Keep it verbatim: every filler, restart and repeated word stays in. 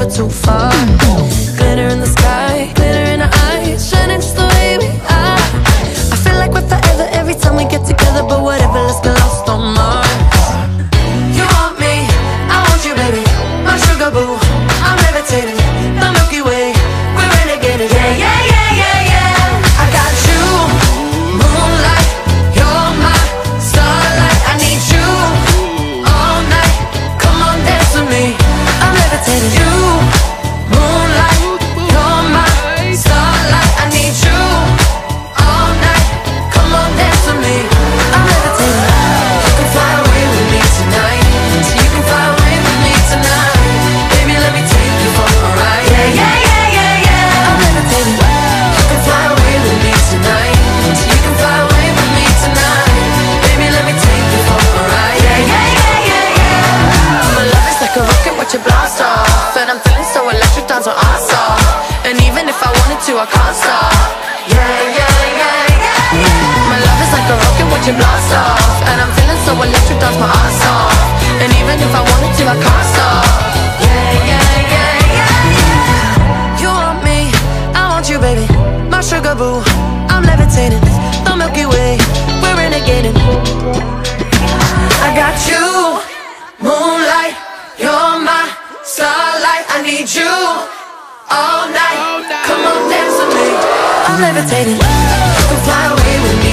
never too far. Glitter in the sky, glitter in our eyes, shining just the way we are. I feel like we're forever every time we get together, but whatever, let's get lost on Mars. You want me, I want you, baby, my sugar boo. I'm levitating, the Milky Way, we're renegading. Yeah, yeah, yeah, yeah, yeah. I got you, moonlight, you're my starlight. I need you all night, come on dance with me. I'm levitating. You, moonlight, you're my starlight. I need you all night, come on dance with me. I'm levitating. You can fly away with me tonight, so you can fly away with me tonight. Baby, let me take you for a ride. Yeah, yeah, yeah, yeah, yeah. I'm levitating. You can fly away with me tonight, so you can fly away with me tonight. Baby, let me take you for a ride. Yeah, yeah, yeah, yeah, yeah. My love is like a rocket, watch it blast off, and I'm feeling so electric, dance on our off. And even if I wanted to, I can't stop. Yeah, yeah, yeah, yeah, yeah. My love is like a rocket, watch it blast off, and I'm feeling so electric, dance my ass off. And even if I wanted to, I can't stop. Yeah, yeah, yeah, yeah, yeah. You want me, I want you, baby, my sugar boo. I'm levitating, the Milky Way, we're renegading. I got you, moonlight, you're my starlight. I need you all night, come on dance with me. I'm levitating. You can fly away with me